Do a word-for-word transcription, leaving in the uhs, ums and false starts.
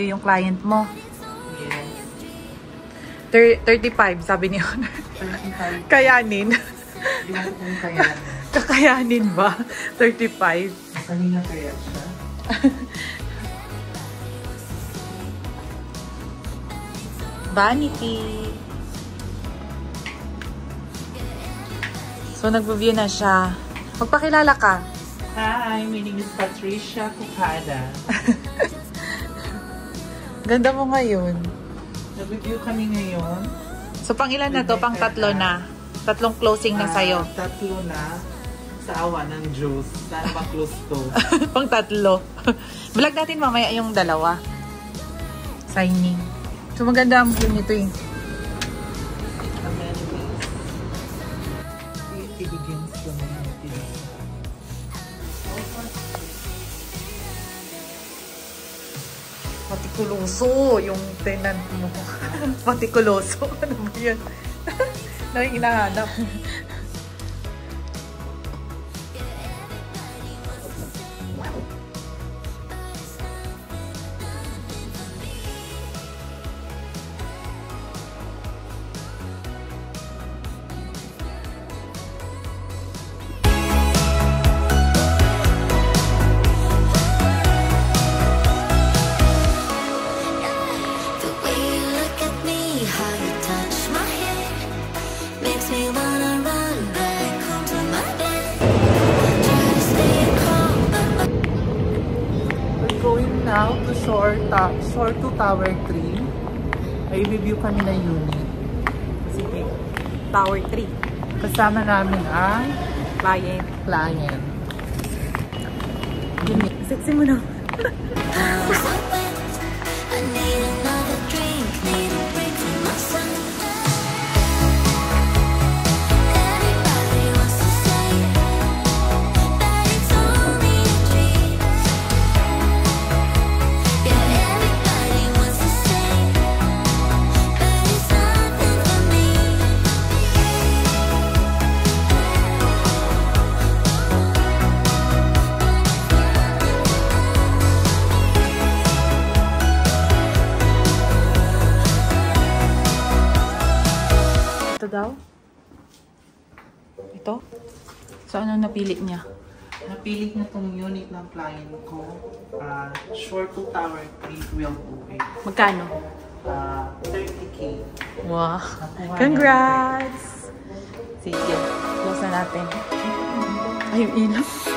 sa'yo yung client mo. Yes. thirty-five, sabi ni Honor. thirty-five. Kayanin. Hindi mo kung kayanin. Kakayanin ba? thirty-five. Kanina kaya siya. Vanity. So, nag-review na siya. Magpakilala ka. Hi, my name is Patricia Cucada. Ganda mo ngayon. Nag-review kami ngayon. So, pang ilan na to? Pang tatlo na. Tatlong closing na sa'yo. Uh, tatlo na sa awa ng Diyos. Sana ma-close to. Pang tatlo. Vlog natin mamaya yung dalawa. Signing. So, maganda ang view nito eh. It begins to Patikuloso yung tenant mo. Patikuloso. Ano ba yun? Na yung hinahanap. Now to Shore, ta Shore to Tower three. Ay review kami na unit. Sige. Tower three. Kasama namin ang client. Client. Sexy mo na. Ito daw? Ito? So, ano napili niya? Napili niya tong unit ng client ko. Uh, Shore to Tower three, twelve oh eight. Magkano? Uh, thirty K. Wow! Congrats! Sige, close na natin. Ay, yung ilaw.